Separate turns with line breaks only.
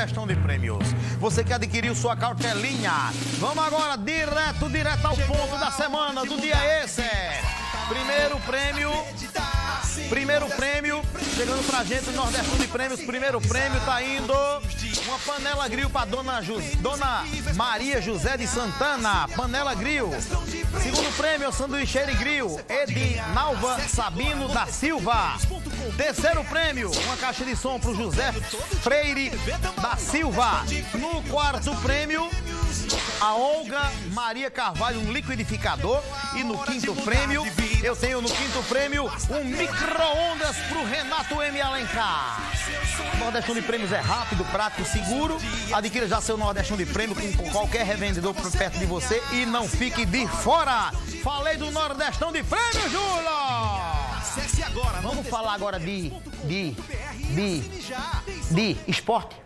Nordestão de Prêmios. Você que adquiriu sua cartelinha. Vamos agora direto ao ponto da semana, do dia esse. Primeiro prêmio, chegando pra gente no Nordestão de Prêmios. Primeiro prêmio tá indo uma panela grill pra Dona Maria José de Santana, panela grill. Segundo prêmio, o sanduicheiro grill, Edinalva Sabino da Silva. Terceiro prêmio, uma caixa de som pro José Freire da Silva. No quarto prêmio, a Olga Maria Carvalho, um liquidificador. E no quinto prêmio, eu tenho no quinto prêmio um micro-ondas pro Renato M. Alencar. O Nordestão de Prêmios é rápido, prático, seguro. Adquira já seu Nordestão de Prêmio com qualquer revendedor perto de você e não fique de fora. Falei do Nordestão de Prêmios, Júlio! Vamos falar agora de esporte.